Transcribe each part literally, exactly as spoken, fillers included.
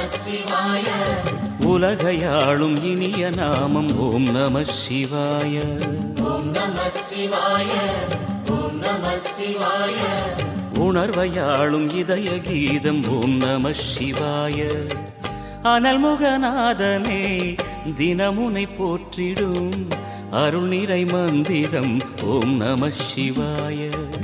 சிவாய. உலகையாளும் இனிய நாமம் ஓம் நம சிவாய. ஓம் நம சிவாய. ஓம் நம சிவாய. உணர்வையாளும் இதய கீதம் ஓம் நம சிவாய. அனல்முகநாதனே தினமுனை போற்றிடும் அருள் நிறை மந்திரம் ஓம் நம சிவாய.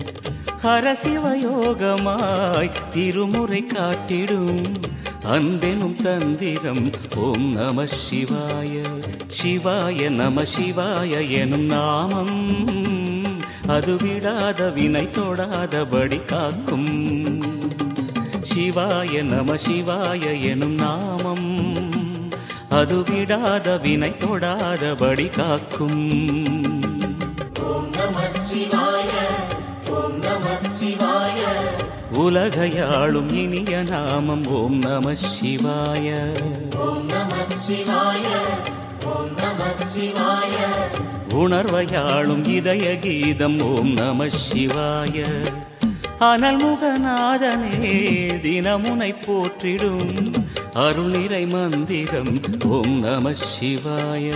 ஹரசிவயோகமாய் திருமுறை காட்டிடும் அன்பெனும் தந்திரம் ஓம் நம சிவாய. சிவாய நம சிவாய எனும் நாமம் அது விடாத வினை தொடாதபடி காக்கும். சிவாய நம சிவாய எனும் நாமம் அது விடாத வினை தொடாதபடி காக்கும். ஓம் நம சிவாய. ஓம் நம சிவாய. உலகையாளும் இனிய நாமம் ஓம் நம சிவாய. ஓம் நம சிவாய. ஓம் நம சிவாய. உணர்வையாளும் இதய கீதம் ஓம் நம சிவாய. அனல்முகநாதனே தினமுனை போற்றிடும் அருள் நிறை மந்திரம் ஓம் நம சிவாய.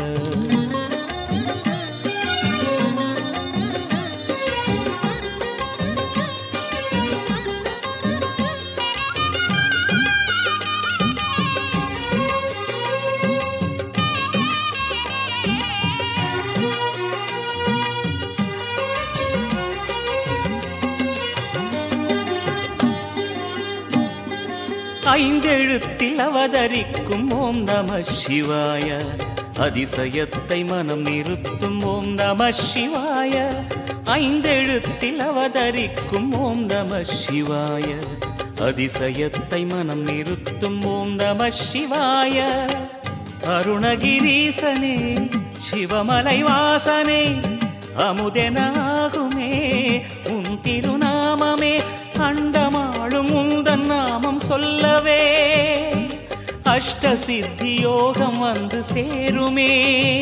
ஐந்தெழுத்தில் அவதரிக்கும் ஓம் நம சிவாய. அதிசயத்தை மனம் நிறுத்தும் ஓம் நம சிவாய. ஐந்தெழுத்தில் அவதரிக்கும் ஓம் நம சிவாய. அதிசயத்தை மனம் நிறுத்தும் ஓம் நம சிவாய. அருணகிரீசனே சிவமலை வாசனே அமுதெனாகுமே உன் திருநாமமே. அண்டமாளும் உந்தன் நாமம் சொல்லவே அஷ்ட சித்தி யோகம் வந்து சேருமே.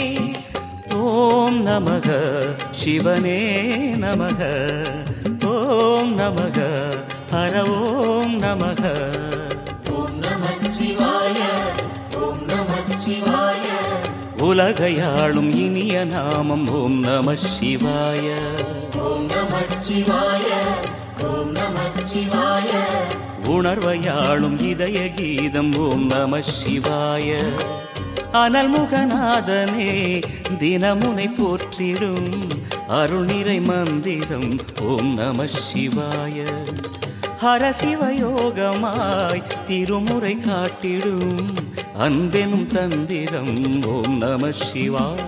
ஓம் நமக சிவனே நமக. ஓம் நமக ஹர ஓம் நமக. ஓம் நம சிவாய. ஓம் நம சிவாய. உலகையாளும் இனிய நாமம் ஓம் நம சிவாய. ஓம் நம சிவாய. ஓம் நம சிவாய. உணர்வையாளும் இதய கீதம் ஓம் நம சிவாய. அனல்முகநாதனே தினமுனை போற்றிடும் அருள் நிறை மந்திரம் ஓம் நம சிவாய. ஹரசிவயோகமாய் திருமுறை காட்டிடும் அன்பெனும் தந்திரம் ஓம் நம சிவாய.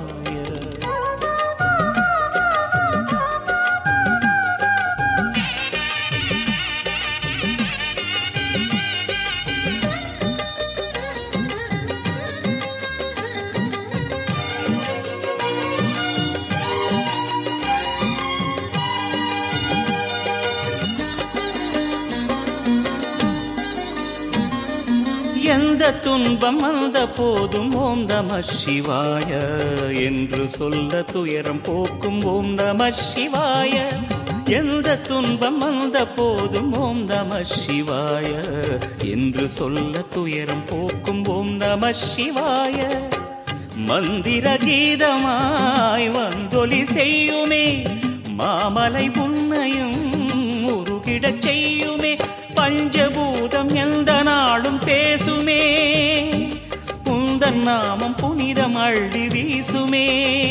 எந்த துன்பம் வந்த போதும் ஓம் நம சிவாய என்று சொல்ல துயரம் போக்கும் ஓம் நம சிவாய. எந்த துன்பம் வந்த போதும் ஓம் நம சிவாய என்று சொல்ல துயரம் போக்கும் ஓம் நம சிவாய. மந்திர கீதமாய் வந்தொலி செய்யுமே மாமலை உன்னையும் உருகிடச் செய்யுமே. பஞ்சபூதம் எந்த நாளும் பேசுமே உந்தன் நாமம் புனிதம் அள்ளி வீசுமே.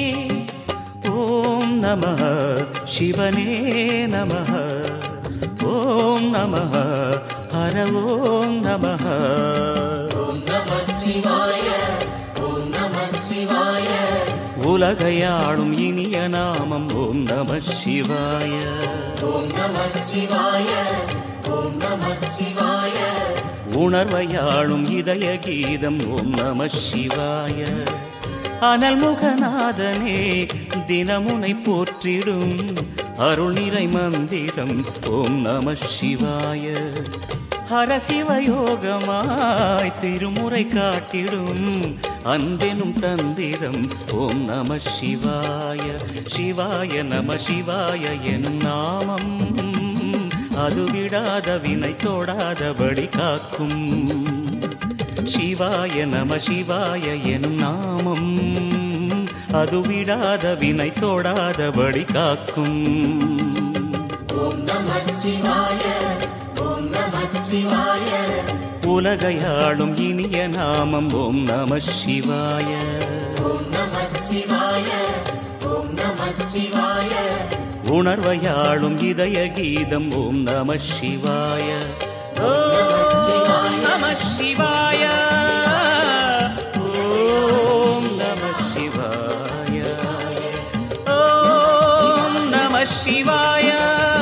ஓம் நம சிவனே நம. ஓம் நம ஹர ஓம் நம. ஓம் நம சிவாய. ஓம் நம சிவாய. உலகையாளும் இனிய நாமம் ஓம் நம சிவாய. ஓம் நம சிவாய. ஓம் நம சிவாய. உணர்வையாளும் இதய கீதம் ஓம் நம சிவாய. அனல்முகநாதனே தினமுனை போற்றிடும் அருள் நிறை மந்திரம் ஓம் நம சிவாய. ஹரசிவயோகமாய் திருமுறை காட்டிடும் அன்பெனும் தந்திரம் ஓம் நம சிவாய. சிவாய நம சிவாய எனும் நாமம் அது விடாத வினை தொடாதபடி காக்கும். சிவாய நம சிவாய எனும் நாமம் அது விடாத வினை தோடாதபடி காக்கும். ஓம் நம சிவாய ஓம் நம சிவாய உலகையாளும் இனிய நாமம் ஓம் நம சிவாய. ஓம் நம சிவாய ஓம் நம சிவாய உணர்வையாளும் இதய கீதம் ஓம் நம சிவாய. ஓம் நம சிவாய ஓம் நம சிவாய ஓம் நம சிவாய.